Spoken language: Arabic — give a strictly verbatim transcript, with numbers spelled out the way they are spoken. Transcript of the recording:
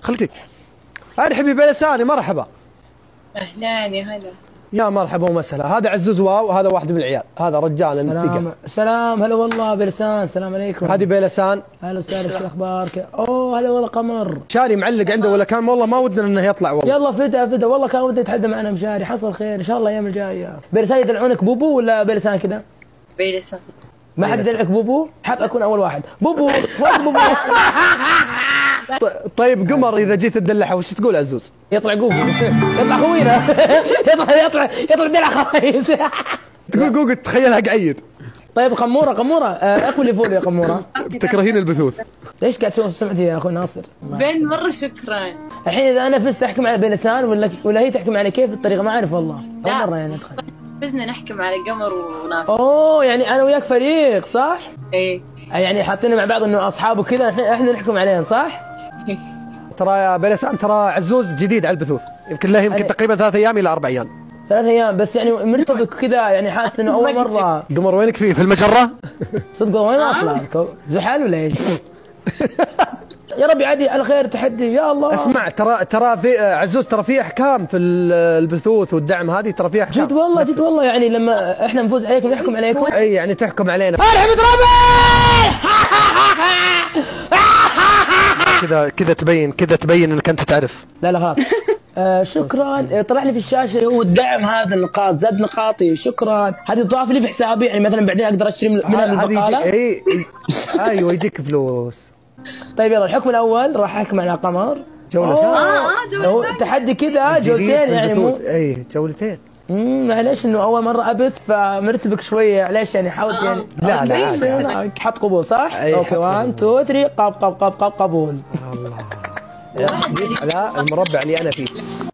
خلتك ارحبي بلساني. مرحبا. اهلا يا هلا. يا مرحبا ومسهلا. هذا عزوز واو وهذا واحد من العيال. هذا رجال سلام سلام. هلا والله بلسان. السلام عليكم. هذه بلسان. هلا استاذ، شو اخبارك؟ اوه هلا والله قمر. مشاري معلق عنده ولا كان والله ما ودنا انه يطلع والله. يلا فدا فدا والله كان ودي يتحدى معنا مشاري. حصل خير ان شاء الله الايام الجايه. بلسان يدلعونك بوبو ولا بلسان كذا؟ بلسان. ما حد يدلعك بوبو؟ حاب اكون اول واحد. بوبو وين بوبو؟ طيب قمر اذا جيت تدلعها وش تقول عزوز؟ يطلع جوجو. يطلع خوينا. يطلع يطلع يطلع دلع خايس. تقول جوجو تخيلها قعيد. طيب قموره قموره اقبلي فول يا قموره. تكرهين البثوث. ليش قاعد تسوي سمعتي يا اخوي ناصر؟ بن مره شكرا. الحين اذا انا فزت احكم على بلسان ولا ولا هي تحكم على كيف الطريقه؟ ما اعرف والله. اول مره يعني ادخل. فزنا نحكم على قمر وناصر. اوه يعني انا وياك فريق صح؟ ايه يعني حاطين مع بعض انه اصحاب وكذا احنا احنا نحكم عليهم صح؟ ترى يا بلسان ترى عزوز جديد على البثوث، يمكن له يمكن تقريبا ثلاث ايام الى اربع ايام. ثلاث ايام بس يعني مرتبك كذا يعني حاسس انه اول مره. قمر وينك فيه؟ في المجره؟ صدق وين اصلا؟ زحل ولا ايش؟ يا رب يعدي على خير تحدي يا الله. اسمع ترى ترى في عزوز ترى في احكام في البثوث والدعم هذه، ترى في احكام جد والله جد والله. يعني لما احنا نفوز عليكم نحكم عليكم. اي يعني تحكم علينا. ارحب ترابي. كذا كذا تبين كذا تبين انك انت تعرف. لا لا خلاص. آه شكرا. طلع لي في الشاشه هو الدعم هذا النقاط زاد نقاطي. شكرا. هذه تضاف لي في حسابي يعني مثلا بعدين اقدر اشتري منها من البقاله. اي ايوه يجيك فلوس. طيب يلا الحكم الاول راح احكم على قمر. جوله ثانيه. اه اه جوله ثانيه. تحدي كذا جولتين يعني مو اي جولتين. امم معليش انه اول مره ابث فمرتبك شويه. ليش يعني حاولت يعني لا لا حط قبول صح؟ اوكي واحد اثنين ثلاثة قب قب قب قب قبول. الله. لا المربع اللي انا فيه.